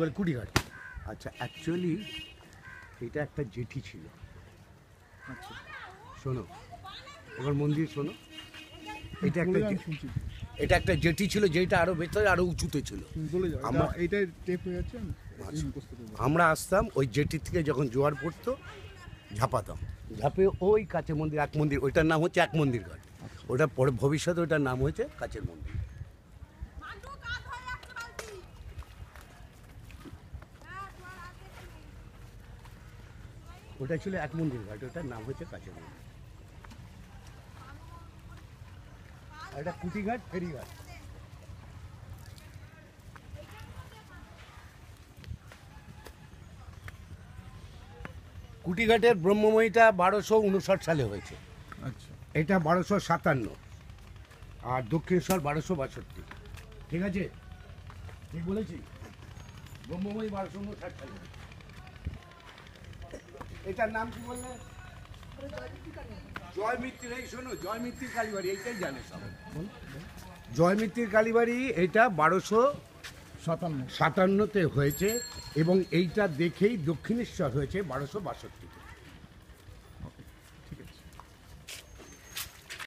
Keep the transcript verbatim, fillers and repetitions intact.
কুটিঘাট। আচ্ছা, অ্যাকচুয়ালি এটা একটা জেঠি ছিল। আচ্ছা, শোনো, এবার মন্দির শোনো, এটা একটা বলে যান, জে- শুনছি। এটা একটা জেঠি ছিল, যেটা আরো ভেতরে আরো উঁচুতে ছিল। বলে যাও, আমার- এটা- এইটাই টেপ হয়ে যাচ্ছে, আমি আচ্ছা। মুখস্থ করবো। আমরা আসতাম ওই জেটি থেকে, যখন জোয়ার পড়তো ঝাঁপাতাম, ঝাঁপে ওই কাছে মন্দির, এক মন্দির, ওইটার নাম হচ্ছে এক মন্দির ঘাট। ওটা পরে ভবিষ্যতে ওটার নাম হয়েছে কাছের মন্দির। ওটা ছিল এক মন্দির ঘাট, ওটার নাম হচ্ছে কাছের মন্দির। আর এটা কুটিঘাট, ফেরিঘাট। কুটিঘাটের ব্রহ্মময়ীটা বারোশো উনষাট সালে হয়েছে, আচ্ছা, এটা বারোশো সাতান্ন, আর দক্ষিণেশ্বর বারোশো বাষট্টি। ঠিক আছে, ঠিক বলেছি? ব্রহ্মময়ী বারোশো উনষাট সালে। এটার নাম কি বললে? জয়মিত্তির। এই শোনো, জয়মিত্তির কালীবাড়ি, এইটাই জানে সব। জয়মিত্তির কালীবাড়ি এটা বারোশো সাতান্ন। সাতান্নতে হয়েছে, এবং এইটা দেখেই দক্ষিণেশ্বর হয়েছে বারোশো বাষট্টিতে।